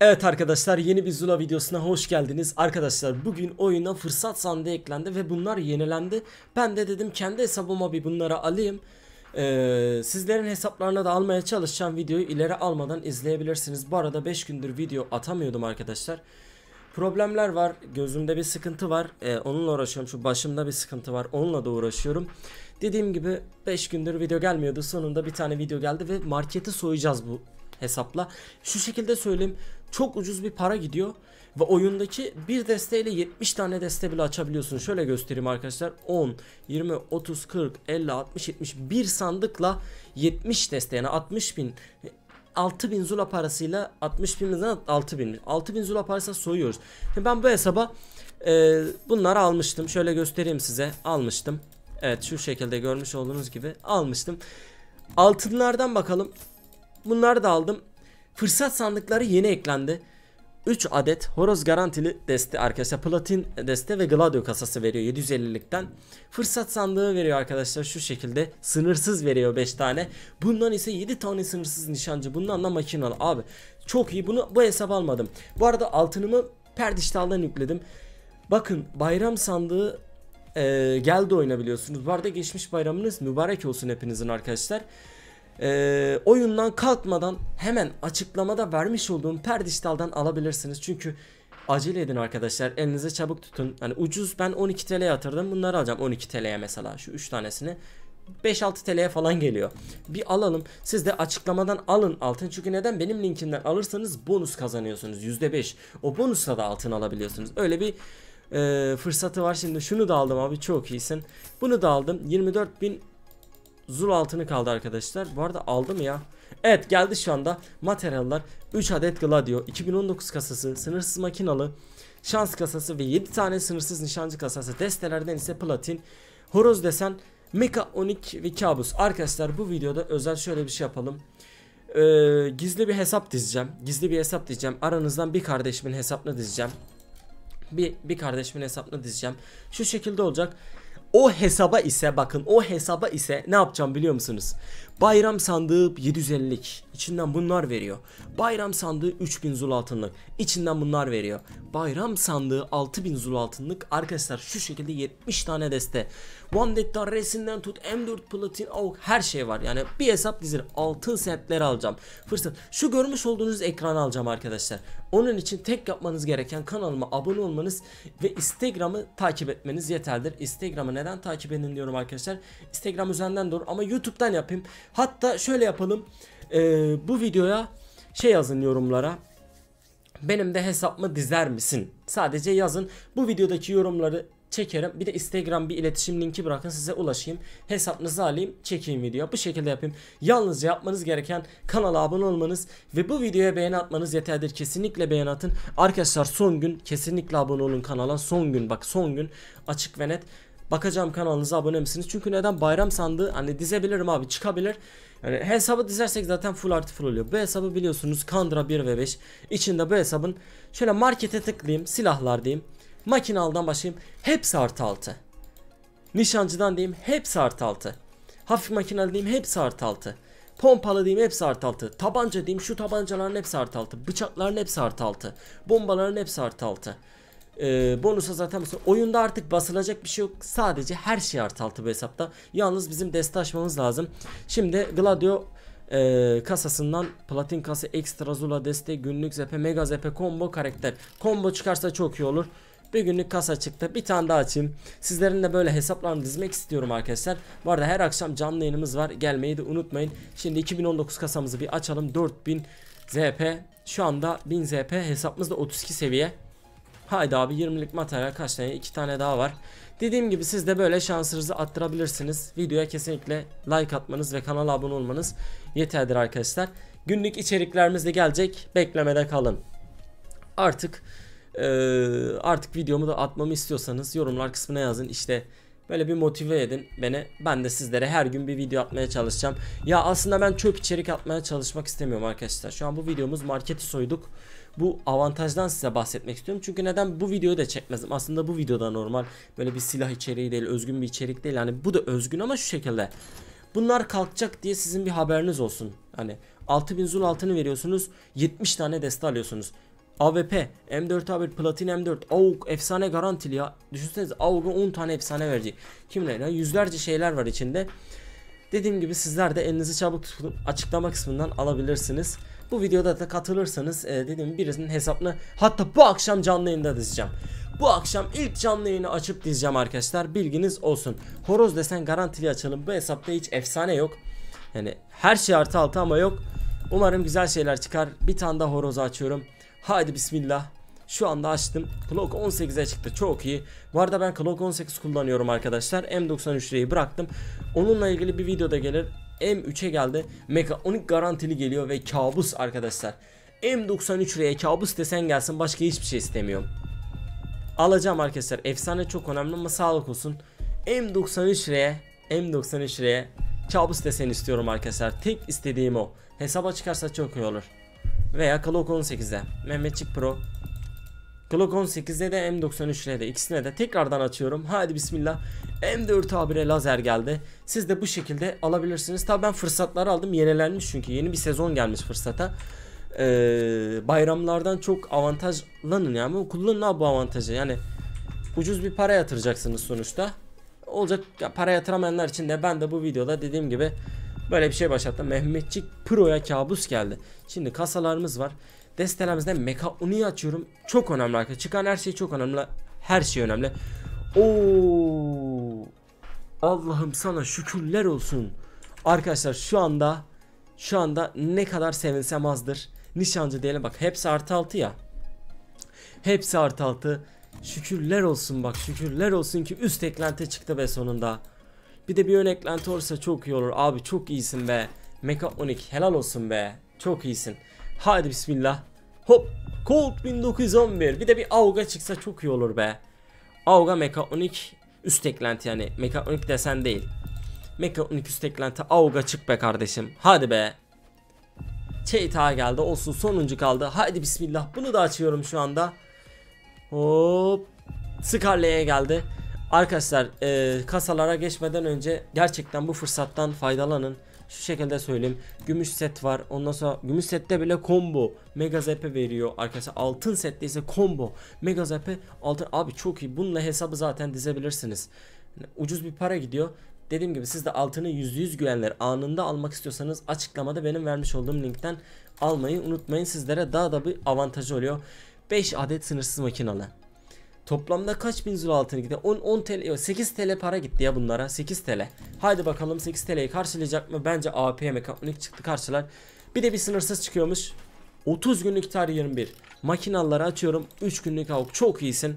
Evet arkadaşlar, yeni bir Zula videosuna hoş geldiniz. Arkadaşlar bugün oyuna fırsat sandığı eklendi ve bunlar yenilendi. Ben de dedim kendi hesabıma bir bunları alayım. Sizlerin hesaplarına da almaya çalışacağım. Videoyu ileri almadan izleyebilirsiniz. Bu arada 5 gündür video atamıyordum arkadaşlar. Problemler var, gözümde bir sıkıntı var, onunla uğraşıyorum. Şu başımda bir sıkıntı var, onunla da uğraşıyorum. Dediğim gibi 5 gündür video gelmiyordu, sonunda bir tane video geldi ve marketi soyacağız bu hesapla. Şu şekilde söyleyeyim, çok ucuz bir para gidiyor ve oyundaki bir desteğiyle 70 tane deste bile açabiliyorsun. Şöyle göstereyim arkadaşlar: 10, 20, 30, 40, 50, 60, 70, bir sandıkla 70 deste, yani 60 bin. 6000 Zula parasıyla 60 bin'den 6000 Zula parasıyla soyuyoruz. Ben bu hesaba bunları almıştım. Şöyle göstereyim size. Almıştım. Evet, şu şekilde görmüş olduğunuz gibi almıştım. Altınlardan bakalım. Bunları da aldım. Fırsat sandıkları yeni eklendi. 3 adet horoz garantili deste arkadaşlar. Platin deste ve Gladio kasası veriyor 750'likten. Fırsat sandığı veriyor arkadaşlar şu şekilde. Sınırsız veriyor 5 tane. Bundan ise 7 tane sınırsız nişancı. Bundan da makinalı. Abi çok iyi. Bu hesaba almadım. Bu arada altınımı Perdiştal'dan yükledim. Bakın, bayram sandığı geldi oyuna, biliyorsunuz. Bu arada geçmiş bayramınız mübarek olsun hepinizin arkadaşlar. Oyundan kalkmadan hemen açıklamada vermiş olduğum Perdiştal'dan alabilirsiniz. Çünkü acele edin arkadaşlar, elinize çabuk tutun. Hani ucuz, ben 12 TL'ye yatırdım, bunları alacağım 12 TL'ye mesela. Şu 3 tanesini 5-6 TL'ye falan geliyor. Bir alalım. Siz de açıklamadan alın altın. Çünkü neden? Benim linkimden alırsanız bonus kazanıyorsunuz %5. O bonusla da altın alabiliyorsunuz. Öyle bir fırsatı var. Şimdi şunu da aldım abi, çok iyisin. Bunu da aldım. 24.000 Zul altını kaldı arkadaşlar. Bu arada aldım ya. Evet, geldi şu anda. Materyaller: 3 adet Gladio, 2019 kasası, sınırsız makinalı, şans kasası ve 7 tane sınırsız nişancı kasası. Destelerden ise platin, horoz desen, Meka Onik ve kabus. Arkadaşlar bu videoda özel şöyle bir şey yapalım. Gizli bir hesap dizeceğim. Aranızdan bir kardeşimin hesabını dizeceğim. Bir kardeşimin hesabını dizeceğim. Şu şekilde olacak. O hesaba ise ne yapacağım biliyor musunuz? Bayram sandığı 750'lik, içinden bunlar veriyor. Bayram sandığı 3000 Zul altınlık, içinden bunlar veriyor. Bayram sandığı 6000 Zul altınlık. Arkadaşlar şu şekilde 70 tane deste. One Resinden tut M4 platin, her şey var. Yani bir hesap dizir. Altın setleri alacağım. Fırsat. Şu görmüş olduğunuz ekranı alacağım arkadaşlar. Onun için tek yapmanız gereken kanalıma abone olmanız ve Instagram'ı takip etmeniz yeterlidir. Instagram'ı neden takip edin diyorum arkadaşlar. Instagram üzerinden doğru ama YouTube'dan yapayım. Hatta şöyle yapalım. Bu videoya yazın yorumlara: benim de hesabımı dizer misin? Sadece yazın. Bu videodaki yorumları çekerim. Bir de Instagram bir iletişim linki bırakın, size ulaşayım. Hesabınızı alayım, çekeyim video. Bu şekilde yapayım. Yalnızca yapmanız gereken kanala abone olmanız ve bu videoya beğeni atmanız yeterlidir. Kesinlikle beğeni atın. Arkadaşlar son gün kesinlikle abone olun kanala. Son gün, bak son gün, açık ve net. Bakacağım kanalınıza abone misiniz? Çünkü neden? Bayram sandığı hani dizebilirim abi, çıkabilir. Yani hesabı dizersek zaten full artı full oluyor. Bu hesabı biliyorsunuz, Kandra 1 ve 5. İçinde bu hesabın, şöyle markete tıklayayım, silahlar diyeyim. Makinalıdan başlayayım, hepsi artı 6. Nişancıdan diyeyim, hepsi artı 6. Hafif makinalı diyeyim, hepsi artı 6. Pompalı diyeyim, hepsi artı 6. Tabanca diyeyim, şu tabancaların hepsi artı 6. Bıçakların hepsi artı 6. Bombaların hepsi artı 6. Bonusa zaten oyunda artık basılacak bir şey yok. Sadece her şey artı 6 bu hesapta. Yalnız bizim deste açmamız lazım. Şimdi Gladio kasasından platin kasa, ekstra Zula deste, günlük zepe, mega zepe, combo karakter. Combo çıkarsa çok iyi olur. Bir günlük kasa çıktı. Bir tane daha açayım. Sizlerin de böyle hesaplarını dizmek istiyorum arkadaşlar. Bu arada her akşam canlı yayınımız var. Gelmeyi de unutmayın. Şimdi 2019 kasamızı bir açalım. 4000 ZP. Şu anda 1000 ZP. Hesabımız da 32 seviye. Haydi abi, 20'lik materyal kaç tane? 2 tane daha var. Dediğim gibi siz de böyle şansınızı arttırabilirsiniz. Videoya kesinlikle like atmanız ve kanala abone olmanız yeterlidir arkadaşlar. Günlük içeriklerimiz de gelecek. Beklemede kalın. Artık videomu da atmamı istiyorsanız yorumlar kısmına yazın. İşte böyle bir motive edin beni. Ben de sizlere her gün bir video atmaya çalışacağım. Ya aslında ben çöp içerik atmaya çalışmak istemiyorum arkadaşlar. Şu an bu videomuz marketi soyduk. Bu avantajdan size bahsetmek istiyorum. Çünkü neden bu videoyu da çekmezdim. Aslında bu videoda normal böyle bir silah içeriği değil, özgün bir içerik değil. Yani bu da özgün ama şu şekilde. Bunlar kalkacak diye sizin bir haberiniz olsun. Hani 6000 Zul altını veriyorsunuz, 70 tane deste alıyorsunuz. AWP, M4A1, Platin M4, AUG efsane garantili ya. Düşünsenize AUG'a 10 tane efsane verecek. Kimler ya? Yüzlerce şeyler var içinde. Dediğim gibi sizler de elinizi çabuk tutun, açıklama kısmından alabilirsiniz. Bu videoda da katılırsanız dediğim gibi birisinin hesabını hatta bu akşam canlı yayında dizeceğim. Bu akşam ilk canlı yayını açıp dizeceğim arkadaşlar, bilginiz olsun. Horoz desen garantili açalım. Bu hesapta hiç efsane yok. Yani her şey artı altı ama yok. Umarım güzel şeyler çıkar. Bir tane daha horozu açıyorum. Haydi bismillah. Şu anda açtım. Glock 18'e çıktı. Çok iyi. Bu arada ben Glock 18 kullanıyorum arkadaşlar. M93'reyi bıraktım. Onunla ilgili bir videoda gelir. M3'e geldi. Mekaonik garantili geliyor ve kabus arkadaşlar. M93'reye kabus desen gelsin, başka hiçbir şey istemiyorum. Alacağım arkadaşlar. Efsane çok önemli ama sağlık olsun. M93'reye kabus desen istiyorum arkadaşlar. Tek istediğim o. Hesaba çıkarsa çok iyi olur. Veya Glock 18'e. Mehmetçik Pro. Glock 18'de de M93'e de ikisine de tekrardan açıyorum. Hadi bismillah. M4A1'e lazer geldi. Siz de bu şekilde alabilirsiniz. Tabi ben fırsatları aldım. Yenilenmiş çünkü. Yeni bir sezon gelmiş fırsata. Bayramlardan çok avantajlanın yani. Kullanın bu avantajı. Yani ucuz bir para yatıracaksınız sonuçta. Olacak para yatıramayanlar için de ben de bu videoda dediğim gibi böyle bir şey başlattım. Mehmetçik Pro'ya kabus geldi. Şimdi kasalarımız var. Destelerimizde Mekaonik'i açıyorum. Çok önemli arkadaşlar. Çıkan her şey çok önemli. Her şey önemli. Oo! Allah'ım sana şükürler olsun. Arkadaşlar şu anda ne kadar sevinsem azdır. Nişancı diyelim, bak hepsi artı 6 ya. Hepsi artı 6. Şükürler olsun, bak şükürler olsun ki üst eklenti çıktı be sonunda. Bir de bir ön eklenti olursa çok iyi olur. Abi çok iyisin be. Mekaonik helal olsun be. Çok iyisin. Hadi bismillah. Hop. Colt 1911. Bir de bir AUG'a çıksa çok iyi olur be. AUG'a Mekaonik üst eklenti, yani Mekaonik desen değil. Mekaonik üst eklenti AUG'a çık be kardeşim. Hadi be. Çeyta geldi, olsun, sonuncu kaldı. Hadi bismillah. Bunu da açıyorum şu anda. Hop. Scarlet'e geldi. Arkadaşlar kasalara geçmeden önce gerçekten bu fırsattan faydalanın. Şu şekilde söyleyeyim. Gümüş set var. Ondan sonra gümüş sette bile combo mega zp veriyor arkadaşlar. Altın sette ise combo mega zp altın. Abi çok iyi. Bununla hesabı zaten dizebilirsiniz. Ucuz bir para gidiyor. Dediğim gibi siz de altını %100 güvenler anında almak istiyorsanız açıklamada benim vermiş olduğum linkten almayı unutmayın. Sizlere daha da bir avantajı oluyor. 5 adet sınırsız makinalı. Toplamda kaç bin zula altın gitti? 10 TL, 8 TL para gitti ya bunlara. 8 TL. Haydi bakalım 8 TL'yi karşılayacak mı? Bence AWP Mekaonik çıktı, karşılar. Bir de bir sınırsız çıkıyormuş. 30 günlük tarih 21. Makinaları açıyorum. 3 günlük AUG, çok iyisin.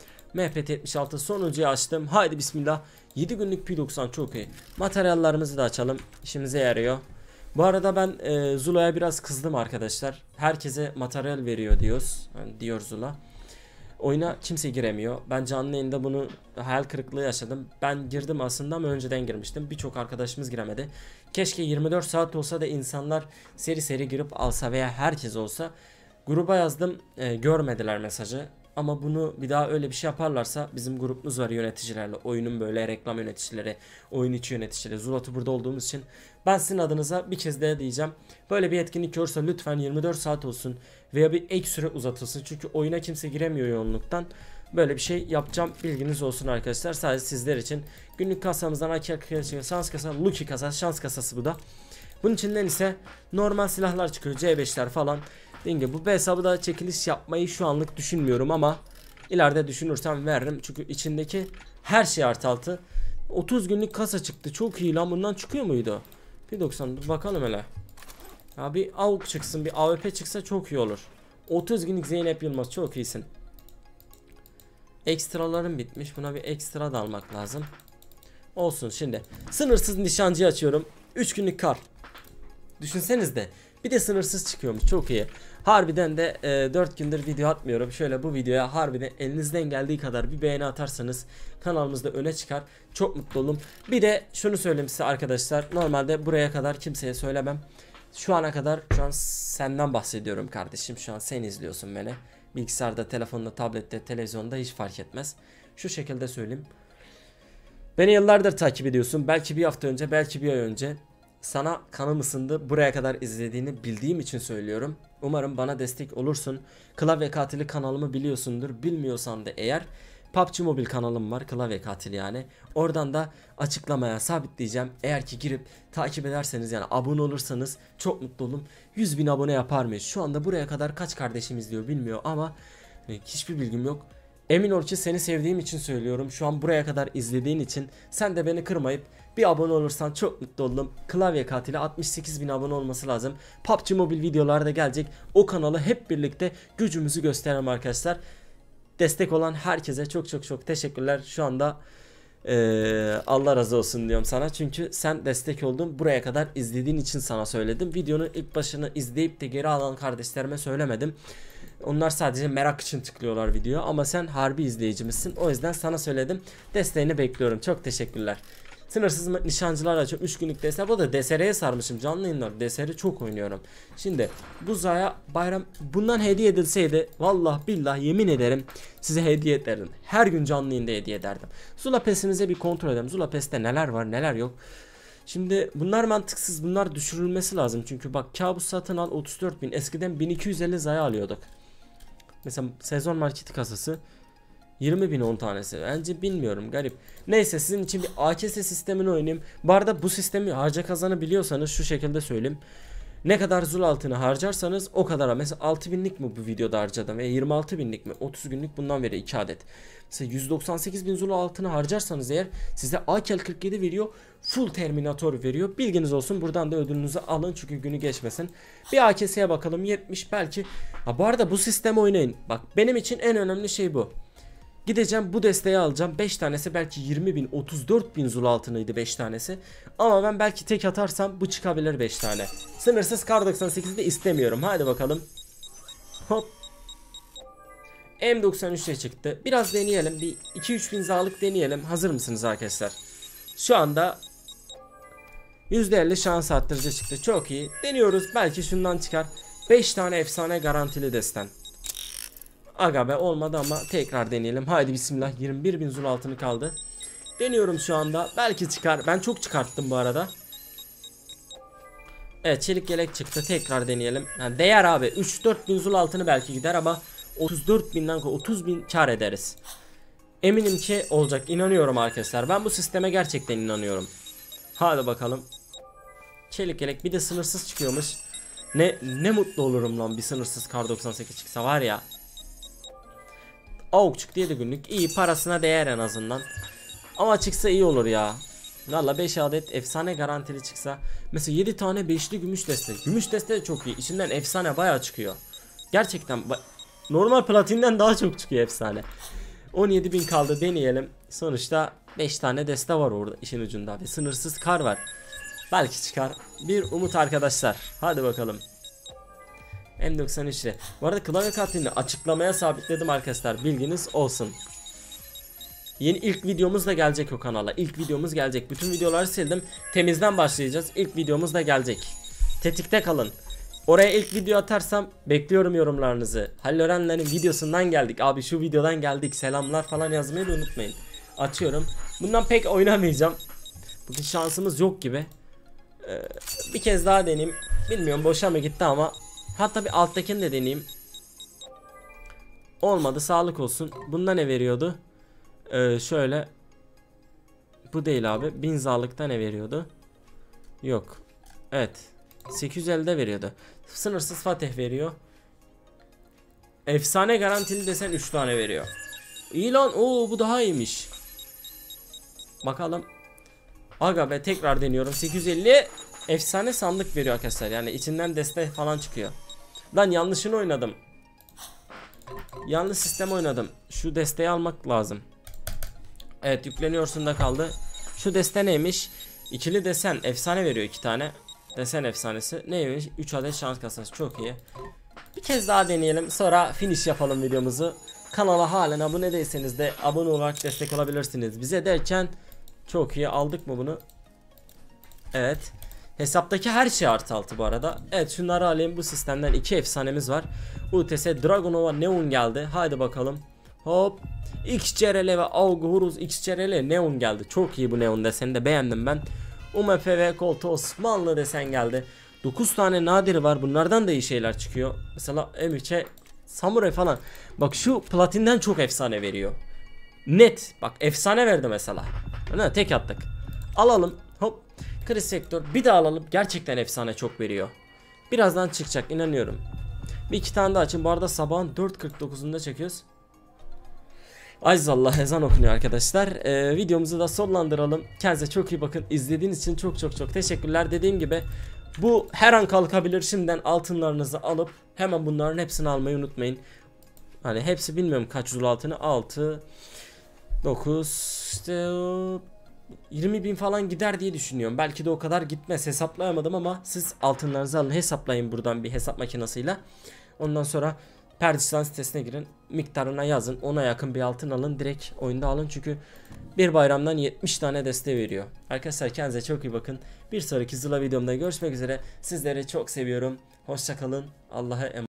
MPT-76 sonuncuyu açtım. Haydi bismillah. 7 günlük P90 çok iyi. Materyallerimizi de açalım. İşimize yarıyor. Bu arada ben Zula'ya biraz kızdım arkadaşlar. Herkese materyal veriyor diyoruz. Yani diyor Zula. Oyuna kimse giremiyor. Ben canlı yayında bunu hayal kırıklığı yaşadım. Ben girdim aslında ama önceden girmiştim. Birçok arkadaşımız giremedi. Keşke 24 saat olsa da insanlar seri seri girip alsa veya herkes olsa. Gruba yazdım, görmediler mesajı. Ama bunu bir daha öyle bir şey yaparlarsa, bizim grubumuz var yöneticilerle. Oyunun böyle reklam yöneticileri, oyun içi yöneticileri. Zulat'ı burada olduğumuz için ben sizin adınıza bir kez daha diyeceğim. Böyle bir etkinlik olursa lütfen 24 saat olsun veya bir ek süre uzatılsın. Çünkü oyuna kimse giremiyor yoğunluktan. Böyle bir şey yapacağım, bilginiz olsun arkadaşlar. Sadece sizler için. Günlük kasamızdan arkadaşlar şans kasası, Lucky kasası, şans kasası bu da. Bunun içinden ise normal silahlar çıkıyor, C5'ler falan. Dediğim gibi bu hesabı da çekiliş yapmayı şu anlık düşünmüyorum ama ileride düşünürsem veririm. Çünkü içindeki her şey artı altı. 30 günlük kasa çıktı, çok iyi lan. Bundan çıkıyor muydu? Bir 90 bakalım hele. Ya bir AUG çıksın, bir AWP çıksa çok iyi olur. 30 günlük Zeynep Yılmaz, çok iyisin. Ekstralarım bitmiş, buna bir ekstra da almak lazım. Olsun. Şimdi sınırsız nişancı açıyorum. 3 günlük kar. Düşünseniz de bir de sınırsız çıkıyormuş, çok iyi. Harbiden de 4 gündür video atmıyorum. Şöyle bu videoya harbiden elinizden geldiği kadar bir beğeni atarsanız kanalımızda öne çıkar. Çok mutlu olurum. Bir de şunu söyleyeyim size arkadaşlar. Normalde buraya kadar kimseye söylemem. Şu ana kadar, şu an senden bahsediyorum kardeşim. Şu an sen izliyorsun beni. Bilgisayarda, telefonda, tablette, televizyonda hiç fark etmez. Şu şekilde söyleyeyim. Beni yıllardır takip ediyorsun. Belki bir hafta önce, belki bir ay önce. sana kanım ısındı. Buraya kadar izlediğini bildiğim için söylüyorum. Umarım bana destek olursun. Klavye Katili kanalımı biliyorsundur. Bilmiyorsan da eğer PUBG Mobile kanalım var, Klavye Katili yani. Oradan da açıklamaya sabitleyeceğim. Eğer ki girip takip ederseniz, yani abone olursanız çok mutlu olurum. 100.000 abone yapar mıyız? Şu anda buraya kadar kaç kardeşim izliyor bilmiyor ama hiçbir bilgim yok. Emin ol ki seni sevdiğim için söylüyorum. Şu an buraya kadar izlediğin için sen de beni kırmayıp bir abone olursan çok mutlu oldum. Klavye Katili 68.000 abone olması lazım. PUBG Mobile videolarda gelecek. O kanalı hep birlikte gücümüzü gösterelim arkadaşlar. Destek olan herkese çok teşekkürler. Şu anda Allah razı olsun diyorum sana. Çünkü sen destek oldun. Buraya kadar izlediğin için sana söyledim. Videonun ilk başını izleyip de geri alan kardeşlerime söylemedim. Onlar sadece merak için tıklıyorlar video, ama sen harbi izleyicimizsin. O yüzden sana söyledim. Desteğini bekliyorum. Çok teşekkürler. Sınırsız nişancılar açıp 3 günlük DSR. Bu da DSR'ye sarmışım canlı yayınlar. DSR'i çok oynuyorum. Şimdi bu Zaya bayram bundan hediye edilseydi, vallahi billah yemin ederim size hediye ederdim. Her gün canlı yayında hediye ederdim. Zula Pes'imize bir kontrol edelim. Zula Pes'te neler var neler yok. Şimdi bunlar mantıksız. Bunlar düşürülmesi lazım. Çünkü bak, kabus satın al 34.000. Eskiden 1250 Zaya alıyorduk. Mesela sezon marketi kasası 20.000 10 tanesi. Bence bilmiyorum, garip. Neyse, sizin için bir AKS sistemini oynayayım. Bu arada bu sistemi harca kazanı biliyorsanız şu şekilde söyleyeyim. Ne kadar zul altını harcarsanız o kadar. Mesela 6.000'lik mi bu videoda harcadım ve 26.000'lik mi? 30 günlük bundan veriyor 2 adet. Mesela 198.000 zul altını harcarsanız eğer size AKL 47 veriyor. Full Terminator veriyor. Bilginiz olsun. Buradan da ödülünüzü alın çünkü günü geçmesin. Bir AKS'ye bakalım, 70 belki. Ha, bu arada bu sistemi oynayın. Bak, benim için en önemli şey bu. Gideceğim bu desteği alacağım. 5 tanesi belki 20.000 34.000 zul altınıydı 5 tanesi. Ama ben belki tek atarsam bu çıkabilir 5 tane. Sınırsız kar 98'de istemiyorum. Hadi bakalım. Hop. M93'e çıktı. Biraz deneyelim. Bir 2-3 bin zalık deneyelim. Hazır mısınız arkadaşlar? Şu anda %50 şans arttırıcı çıktı. Çok iyi. Deniyoruz. Belki şundan çıkar. 5 tane efsane garantili desten. Aga be, olmadı ama tekrar deneyelim. Haydi bismillah. 21.000 zul altını kaldı. Deniyorum şu anda. Belki çıkar. Ben çok çıkarttım bu arada. Evet, çelik yelek çıktı. Tekrar deneyelim. Yani değer abi. 3-4 bin zul altını belki gider ama 34.000'den 30.000 kar ederiz. Eminim ki olacak. İnanıyorum arkadaşlar. Ben bu sisteme gerçekten inanıyorum. Hadi bakalım. Çelik yelek bir de sınırsız çıkıyormuş. Ne mutlu olurum lan bir sınırsız kar 98 çıksa var ya. AUK çıktı 7 günlük. İyi, parasına değer en azından. Ama çıksa iyi olur ya. Valla 5 adet efsane garantili çıksa. Mesela 7 tane 5'li gümüş deste. Gümüş deste de çok iyi. İçinden efsane bayağı çıkıyor. Gerçekten normal platinden daha çok çıkıyor efsane. 17.000 kaldı, deneyelim. Sonuçta 5 tane deste var orada işin ucunda ve sınırsız kar var. Belki çıkar. Bir umut arkadaşlar. Hadi bakalım. M93'le. Bu arada Klavye Katili'ni açıklamaya sabitledim arkadaşlar. Bilginiz olsun. Yeni ilk videomuz da gelecek o kanala. İlk videomuz gelecek. Bütün videoları sildim. Temizden başlayacağız. İlk videomuz da gelecek. Tetikte kalın. Oraya ilk video atarsam bekliyorum yorumlarınızı. Halil Örenler'in videosundan geldik. Abi şu videodan geldik. Selamlar falan yazmayı da unutmayın. Açıyorum. Bundan pek oynamayacağım. Bugün şansımız yok gibi. Bir kez daha deneyeyim. Bilmiyorum boşa mı gitti ama. Hatta bir alttakini de deneyeyim. Olmadı, sağlık olsun. Bunda ne veriyordu? Şöyle. Bu değil abi. 1000 zalıkta ne veriyordu? Yok. Evet. 850'de veriyordu. Sınırsız Fatih veriyor. Efsane garantili desen 3 tane veriyor. İyi lan. Oo, bu daha iyiymiş. Bakalım. Aga be, tekrar deniyorum. 850 efsane sandık veriyor arkadaşlar. Yani içinden deste falan çıkıyor. Lan yanlışını oynadım. Yanlış sistem oynadım. Şu desteği almak lazım. Evet, yükleniyorsun da kaldı. Şu deste neymiş? İkili desen efsane veriyor 2 tane. Desen efsanesi neymiş? 3 adet şans kasası, çok iyi. Bir kez daha deneyelim, sonra finish yapalım videomuzu. Kanala halen abone değilseniz de abone olarak destek olabilirsiniz bize derken. Çok iyi, aldık mı bunu? Evet. Hesaptaki her şey artı 6 bu arada. Evet, şunları alayım. Bu sistemden 2 efsanemiz var. UTS Dragunova Neon geldi. Haydi bakalım. Hop. XCRL ve AUG Horus XCRL Neon geldi. Çok iyi bu Neon deseni de beğendim ben. UMFV koltuğu Osmanlı desen geldi. 9 tane nadiri var. Bunlardan da iyi şeyler çıkıyor. Mesela M3'e samuray falan. Bak şu platinden çok efsane veriyor. Net. Bak efsane verdi mesela. Ne tek attık. Alalım. Hop. Kriz sektör. Bir daha alalım. Gerçekten efsane çok veriyor. Birazdan çıkacak inanıyorum. Bir iki tane daha açın. Bu arada sabahın 4.49'unda çekiyoruz. Azizallah ezan okunuyor arkadaşlar. Videomuzu da sonlandıralım. Kendinize çok iyi bakın. İzlediğiniz için çok teşekkürler. Dediğim gibi bu her an kalkabilir. Şimdiden altınlarınızı alıp hemen bunların hepsini almayı unutmayın. Hani hepsi bilmiyorum kaç zul altını. 6 9 işte 20.000 falan gider diye düşünüyorum. Belki de o kadar gitmez, hesaplayamadım ama siz altınlarınızı alın, hesaplayın buradan bir hesap makinesiyle. Ondan sonra Perdistan sitesine girin, miktarına yazın, ona yakın bir altın alın, direkt oyunda alın çünkü bir bayramdan 70 tane desteği veriyor. Arkadaşlar kendinize çok iyi bakın. Bir sonraki Zula videomda görüşmek üzere. Sizleri çok seviyorum. Hoşça kalın. Allah'a emanet.